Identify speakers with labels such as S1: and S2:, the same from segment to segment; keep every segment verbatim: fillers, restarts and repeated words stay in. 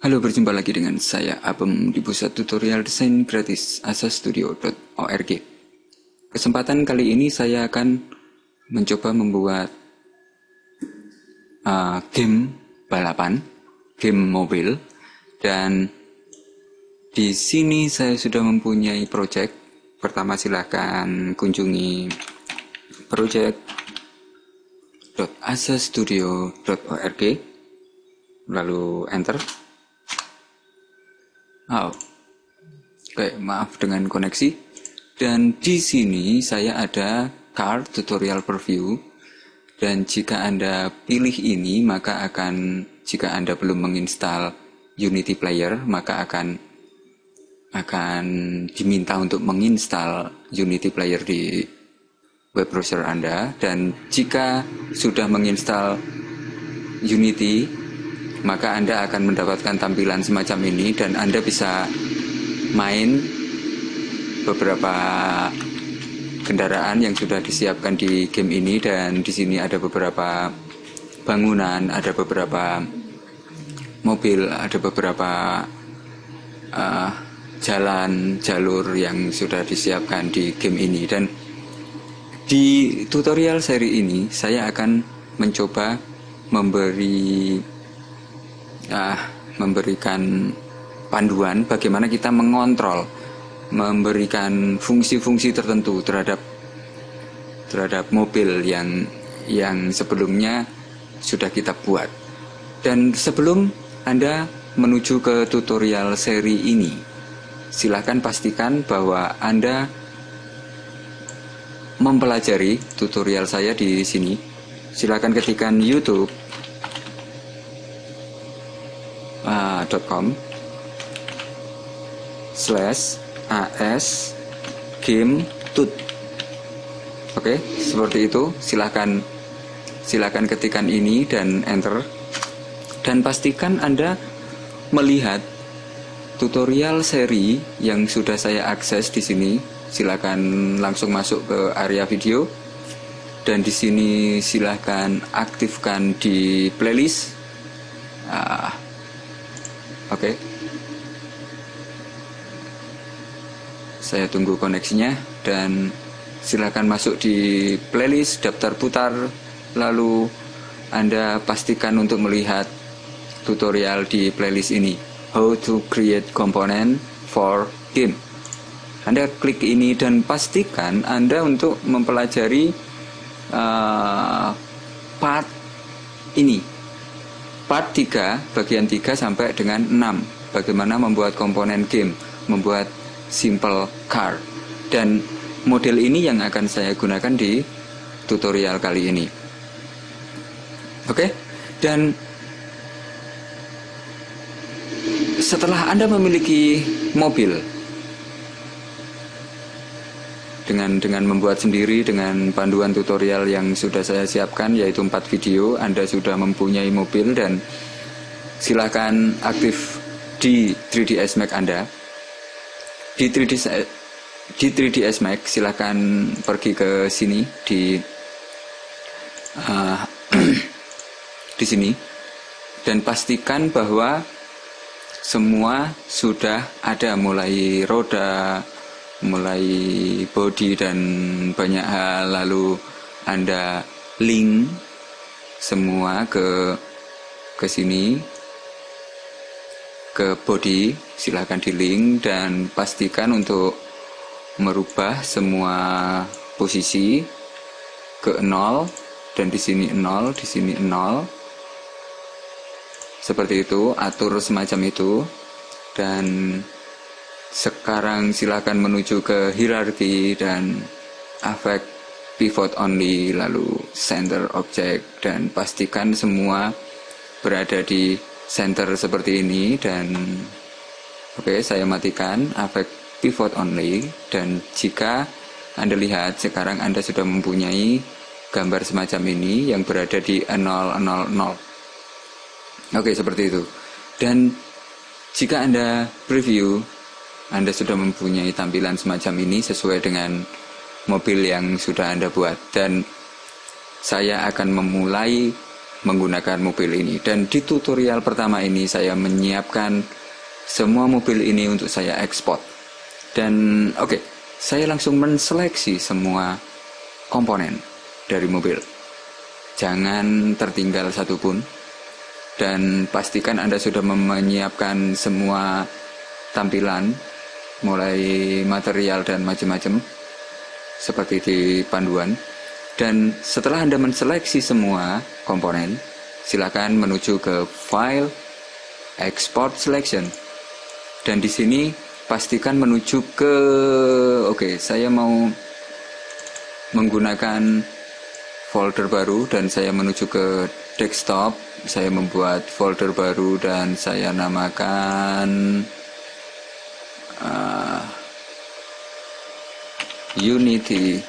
S1: Halo, berjumpa lagi dengan saya Abem di pusat tutorial desain gratis asastudio dot org. Kesempatan kali ini saya akan mencoba membuat uh, game balapan, game mobil, dan di sini saya sudah mempunyai project. Pertama silahkan kunjungi project dot asastudio dot org, lalu enter. Oh, oke, maaf dengan koneksi. Dan di sini saya ada car tutorial preview. Dan jika Anda pilih ini, maka akan, jika Anda belum menginstal Unity Player, maka akan akan diminta untuk menginstal Unity Player di web browser Anda. Dan jika sudah menginstal Unity, maka Anda akan mendapatkan tampilan semacam ini dan Anda bisa main beberapa kendaraan yang sudah disiapkan di game ini. Dan di sini ada beberapa bangunan, ada beberapa mobil, ada beberapa uh, jalan, jalur yang sudah disiapkan di game ini. Dan di tutorial seri ini saya akan mencoba memberi Uh, memberikan panduan bagaimana kita mengontrol, memberikan fungsi-fungsi tertentu terhadap terhadap mobil yang yang sebelumnya sudah kita buat. Dan sebelum Anda menuju ke tutorial seri ini, silakan pastikan bahwa Anda mempelajari tutorial saya di sini. Silakan ketikkan YouTube Uh, .com slash as game tut. Oke, seperti itu. Silahkan silahkan ketikkan ini dan enter. Dan pastikan Anda melihat tutorial seri yang sudah saya akses di sini. Silakan langsung masuk ke area video. Dan di sini silahkan aktifkan di playlist. Uh, Oke, okay. Saya tunggu koneksinya dan silakan masuk di playlist daftar putar. Lalu Anda pastikan untuk melihat tutorial di playlist ini, How to Create Component for Game. Anda klik ini dan pastikan Anda untuk mempelajari uh, part ini. Part tiga, bagian tiga sampai dengan enam. Bagaimana membuat komponen game, membuat simple car. Dan model ini yang akan saya gunakan di tutorial kali ini. Oke, dan setelah Anda memiliki mobil, dengan dengan membuat sendiri dengan panduan tutorial yang sudah saya siapkan, yaitu empat video, Anda sudah mempunyai mobil. Dan silakan aktif di tiga D S Max Anda. Di tiga D di tiga D S Max silakan pergi ke sini di uh, di sini dan pastikan bahwa semua sudah ada, mulai roda, mulai body dan banyak hal. Lalu Anda link semua ke ke sini, ke body, silahkan di link dan pastikan untuk merubah semua posisi ke nol. Dan di sini nol, di sini nol, seperti itu, atur semacam itu. Dan sekarang silakan menuju ke hierarki dan affect pivot only, lalu center object, dan pastikan semua berada di center seperti ini. Dan oke, okay, saya matikan affect pivot only. Dan jika Anda lihat sekarang Anda sudah mempunyai gambar semacam ini yang berada di nol nol nol. Oke, okay, seperti itu. Dan jika Anda preview, Anda sudah mempunyai tampilan semacam ini sesuai dengan mobil yang sudah Anda buat. Dan saya akan memulai menggunakan mobil ini. Dan di tutorial pertama ini saya menyiapkan semua mobil ini untuk saya ekspor. Dan oke, okay, saya langsung menseleksi semua komponen dari mobil. Jangan tertinggal satupun. Dan pastikan Anda sudah menyiapkan semua tampilan, mulai material dan macam-macam, seperti di panduan. Dan setelah Anda menseleksi semua komponen, silakan menuju ke File, Export Selection. Dan di sini pastikan menuju ke, oke, okay, saya mau menggunakan folder baru dan saya menuju ke desktop. Saya membuat folder baru dan saya namakan uh, Unity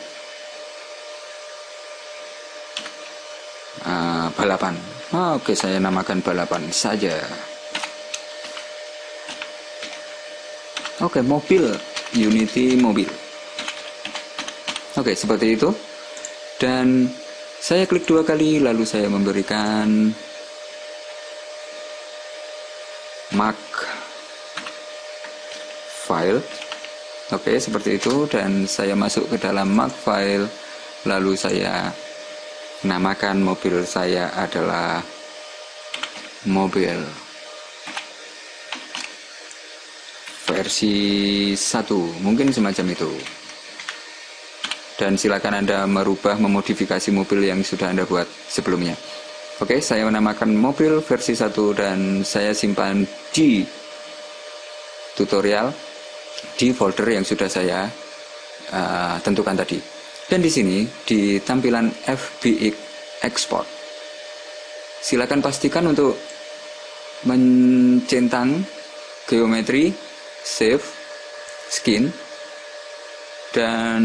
S1: uh, balapan. Oh, oke, okay, saya namakan balapan saja. Oke, okay, mobil, Unity mobil. Oke, okay, seperti itu. Dan saya klik dua kali, lalu saya memberikan mark file. Oke, okay, seperti itu. Dan saya masuk ke dalam mark file, lalu saya namakan mobil saya adalah mobil versi satu, mungkin semacam itu. Dan silakan Anda merubah, memodifikasi mobil yang sudah Anda buat sebelumnya. Oke, saya menamakan mobil versi satu dan saya simpan di tutorial di folder yang sudah saya uh, tentukan tadi. Dan di sini di tampilan F B X export, silakan pastikan untuk mencentang geometri, save, skin, dan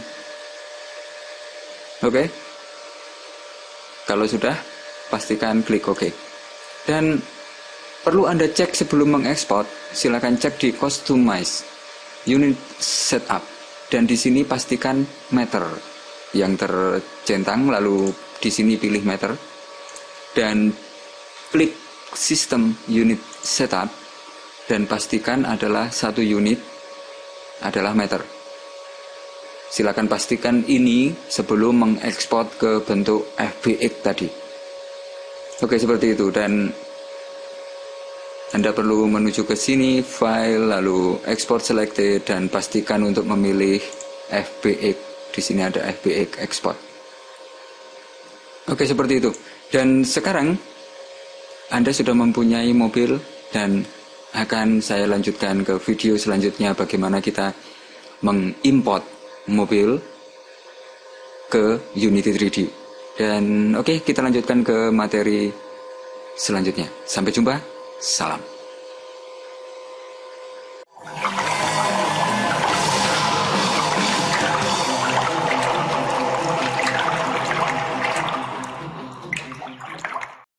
S1: oke, okay. Kalau sudah, pastikan klik OK. Dan perlu Anda cek sebelum mengekspor, silakan cek di Customize Unit Setup. Dan di sini pastikan meter yang tercentang, lalu di sini pilih meter. Dan klik System Unit Setup, dan pastikan adalah satu unit adalah meter. Silakan pastikan ini sebelum mengekspor ke bentuk F B X tadi. Oke, seperti itu. Dan Anda perlu menuju ke sini, file, lalu export selected, dan pastikan untuk memilih F B X. Di sini ada F B X export. Oke, seperti itu. Dan sekarang Anda sudah mempunyai mobil, dan akan saya lanjutkan ke video selanjutnya bagaimana kita mengimport mobil ke Unity tiga D. Dan oke, okay, kita lanjutkan ke materi selanjutnya. Sampai jumpa. Salam.